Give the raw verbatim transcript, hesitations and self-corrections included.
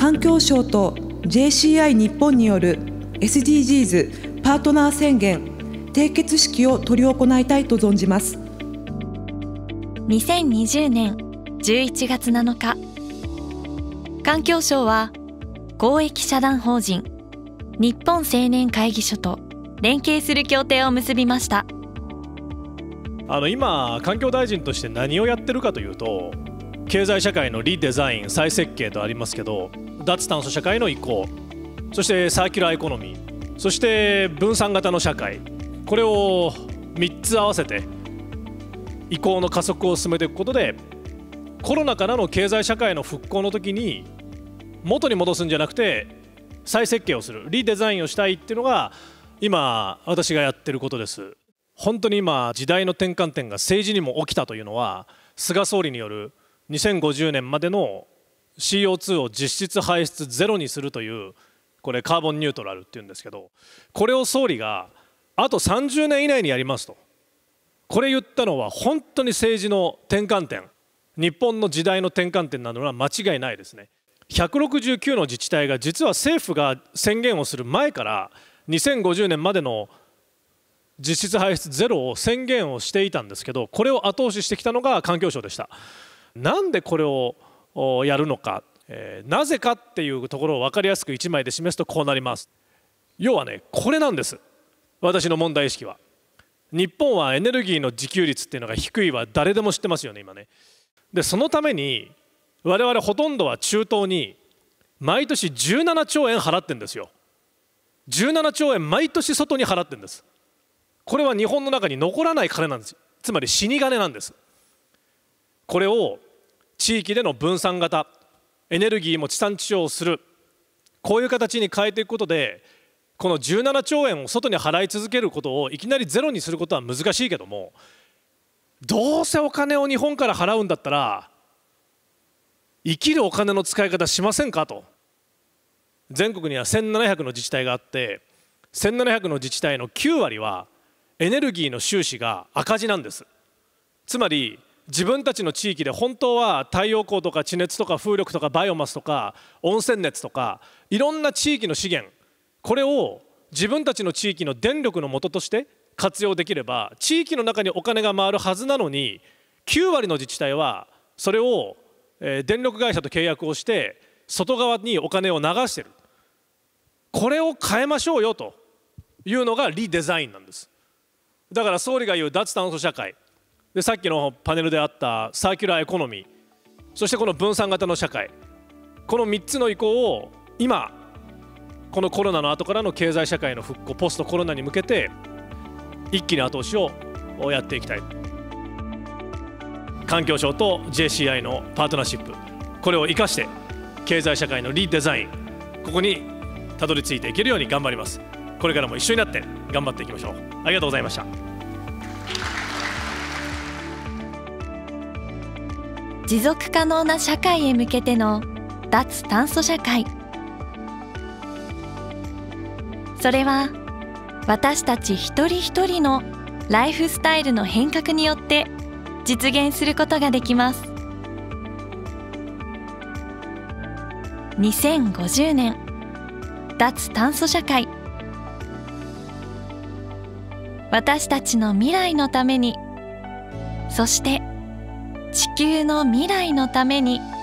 環境省と ジェーシーアイ 日本による エスディージーズ パートナー宣言締結式を執り行いたいと存じます。 にせんにじゅうねんじゅういちがつなのか、環境省は公益社団法人日本青年会議所と連携する協定を結びました。 あの今環境大臣として何をやってるかというと、経済社会のリデザイン再設計とありますけど、脱炭素社会の移行、そしてサーキュラーエコノミー、そして分散型の社会、これをみっつ合わせて移行の加速を進めていくことで、コロナからの経済社会の復興の時に元に戻すんじゃなくて再設計をする、リデザインをしたいっていうのが今私がやってることです。本当に今時代の転換点が政治にも起きたというのは、菅総理によるにせんごじゅうねんまでの シーオーツー を実質排出ゼロにするという、これカーボンニュートラルっていうんですけど、これを総理があとさんじゅうねん以内にやりますと、これ言ったのは本当に政治の転換点、日本の時代の転換点なのは間違いないですね。ひゃくろくじゅうきゅうの自治体が実は政府が宣言をする前からにせんごじゅうねんまでの実質排出ゼロを宣言をしていたんですけど、これを後押ししてきたのが環境省でした。なんでこれをやるのか、えー、なぜかっていうところを分かりやすくいちまいで示すとこうなります。要はね、これなんです。私の問題意識は、日本はエネルギーの自給率っていうのが低いは誰でも知ってますよね今ね。でそのために我々ほとんどは中東に毎年じゅうななちょうえん払ってるんですよ。じゅうななちょうえん毎年外に払ってるんです。これは日本の中に残らない金なんです。つまり死に金なんです。これを地域での分散型エネルギーも地産地消をする、こういう形に変えていくことで、このじゅうななちょうえんを外に払い続けることをいきなりゼロにすることは難しいけども、どうせお金を日本から払うんだったら生きるお金の使い方しませんかと。全国にはせんななひゃくの自治体があって、せんななひゃくの自治体のきゅうわりはエネルギーの収支が赤字なんです。つまり自分たちの地域で本当は太陽光とか地熱とか風力とかバイオマスとか温泉熱とかいろんな地域の資源、これを自分たちの地域の電力の元として活用できれば地域の中にお金が回るはずなのに、きゅうわりの自治体はそれを電力会社と契約をして外側にお金を流している。これを変えましょうよというのがリデザインなんです。だから総理が言う脱炭素社会で、さっきのパネルであったサーキュラーエコノミー、そしてこの分散型の社会、このみっつの移行を今このコロナの後からの経済社会の復興、ポストコロナに向けて一気に後押しをやっていきたい。環境省と ジェーシーアイ のパートナーシップ、これを生かして経済社会のリデザイン、ここにたどり着いていけるように頑張ります。これからも一緒になって頑張っていきましょう。ありがとうございました。 持続可能な社会へ向けての脱炭素社会、それは私たち一人一人のライフスタイルの変革によって実現することができます。にせんごじゅうねん脱炭素社会、私たちの未来のために、そして地球の未来のために